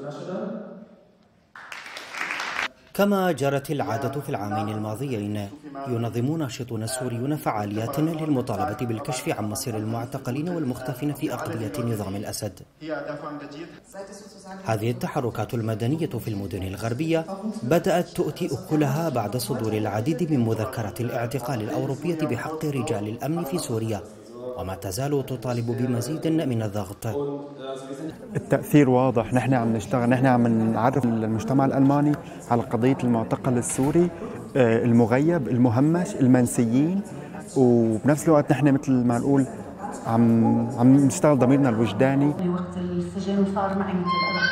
كما جرت العادة في العامين الماضيين، ينظم ناشطون سوريون فعاليات للمطالبة بالكشف عن مصير المعتقلين والمختفين في أقضية نظام الأسد. هذه التحركات المدنية في المدن الغربية بدأت تؤتي أكلها بعد صدور العديد من مذكرات الاعتقال الأوروبية بحق رجال الأمن في سوريا، وما تزال تطالب بمزيد من الضغط. التأثير واضح، نحن عم نشتغل، نحن عم نعرف المجتمع الألماني على قضية المعتقل السوري المغيب، المهمش، المنسيين، وبنفس الوقت نحن مثل ما نقول عم نشتغل ضميرنا الوجداني. وقت السجن صار معي مثل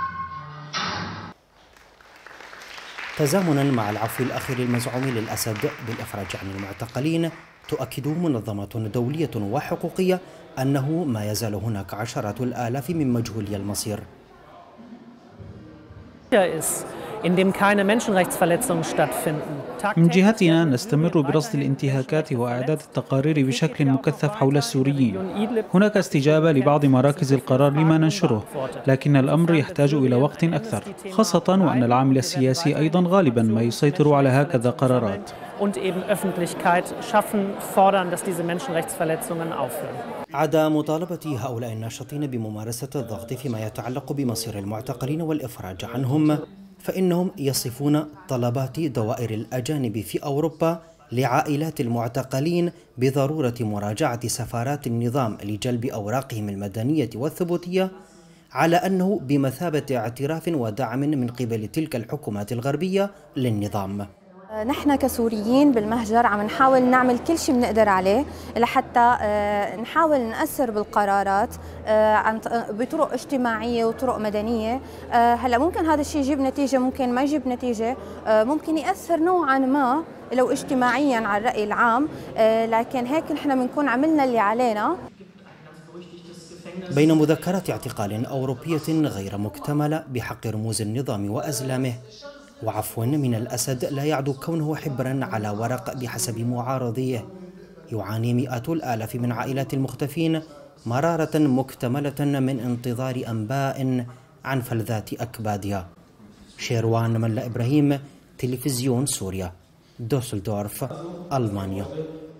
تزامنا مع العفو الأخير المزعوم للأسد بالإفراج عن المعتقلين، تؤكد منظمات دولية وحقوقية أنه ما يزال هناك عشرات الآلاف من مجهولي المصير. من جهتنا نستمر برصد الانتهاكات وإعداد التقارير بشكل مكثف حول السوريين. هناك استجابة لبعض مراكز القرار لما ننشره، لكن الأمر يحتاج إلى وقت أكثر، خاصة وأن العامل السياسي أيضا غالبا ما يسيطر على هكذا قرارات. عدا مطالبة هؤلاء الناشطين بممارسة الضغط فيما يتعلق بمصير المعتقلين والإفراج عنهم، فإنهم يصفون طلبات دوائر الأجانب في أوروبا لعائلات المعتقلين بضرورة مراجعة سفارات النظام لجلب أوراقهم المدنية والثبوتية، على أنه بمثابة اعتراف ودعم من قبل تلك الحكومات الغربية للنظام. نحن كسوريين بالمهجر عم نحاول نعمل كل شيء بنقدر عليه لحتى نحاول نأثر بالقرارات بطرق اجتماعية وطرق مدنية. هلا ممكن هذا الشيء يجيب نتيجة، ممكن ما يجيب نتيجة، ممكن يأثر نوعا ما لو اجتماعيا على الرأي العام، لكن هيك نحن بنكون عملنا اللي علينا. بين مذكرات اعتقال أوروبية غير مكتملة بحق رموز النظام وأزلامه، وعفو من الأسد لا يعدو كونه حبرا على ورق بحسب معارضيه، يعاني مئات الآلاف من عائلات المختفين مرارة مكتملة من انتظار أنباء عن فلذات أكبادها. شيروان ملا إبراهيم، تلفزيون سوريا، دوسلدورف، ألمانيا.